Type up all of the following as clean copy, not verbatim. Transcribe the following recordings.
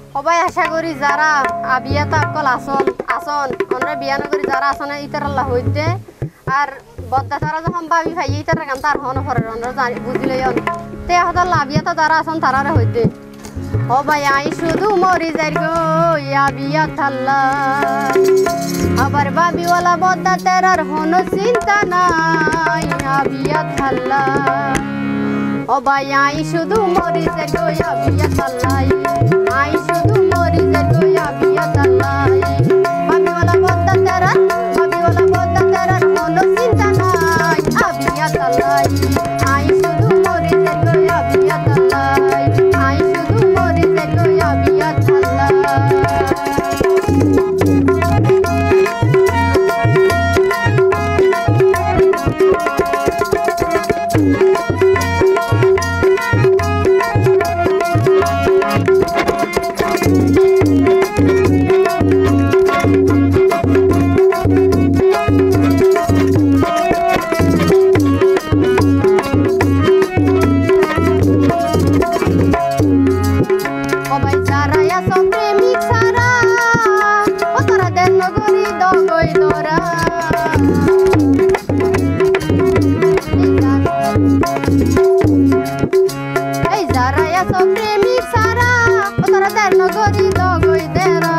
সবাই আশা করি যারা বিয়াত আকল আসন আসন আমরা বিয়া নগরী যারা আসনে ইতার আল্লাহ হইতে আর বদ্দা তারা যখন ভাবি ভাই ইতার গান তার হন ফরে আমরা জানি বুঝিলে তে হদাল্লা বিয়াত যারা আসন তারারে হইতে সবাই আই শুধু মরি যাই গো ইয়া বিয়া থাল্লা আবার বাবিওয়ালা বদ্দা তেরার হন চিন্তা নাই ইয়া বিয়া থাল্লা সবাই আই শুধু মরি যাই গো ইয়া বিয়া থাল্লাই আই শুধু মরি যাই গো ইয়া বিয়া থাল্লাই বাবিওয়ালা বদ্দা তেরার হন চিন্তা নাই ইয়া বিয়া থাল্লাই আই শুধু মরি যাই গো ইয়া বিয়া থাল্লাই আই শুধু মরি যাই গো ইয়া বিয়া থাল্লাই সবাই যারা আছো প্রেমিক সারা ও তারা দেন নগরী দগই দরা এই যারা আছো প্রেমিক সারা ও তারা দেন নগরী দগই দেরা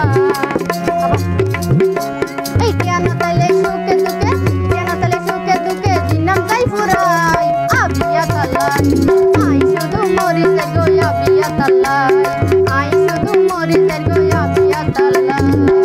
এই কেন তাইলে সুখে দুঃখে দিনাম যাই ফুরাই আবিয়া তালাই আই শুধু মরি যাই গো আবিয়া তালাই আই শুধু মরি যাই গো আবিয়া তালাই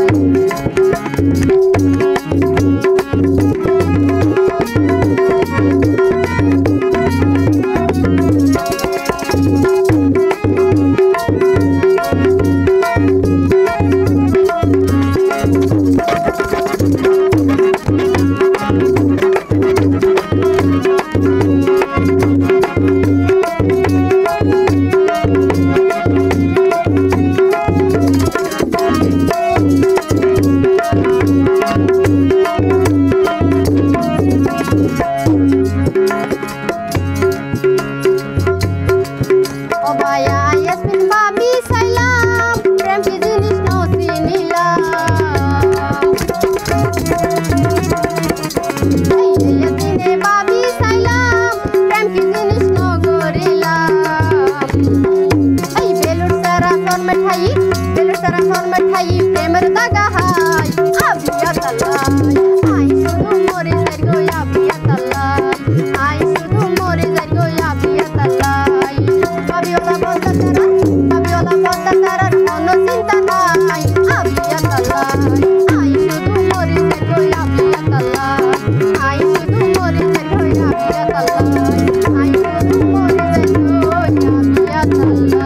মিঠাই প্রেমের দাগা হাই আবিয়া তালাই আই শুধু মরে যাই গো আবিয়া তালাই আই শুধু মরে যাই গো আবিয়া তালাই বাবিওয়ালা বদ্দা তারার কোনো চিন্তা নাই আবিয়া তালাই আই শুধু মরে যাই গো আবিয়া তালাই আই শুধু মরে যাই গো আবিয়া তালাই আই শুধু মরে যাই গো আবিয়া তালাই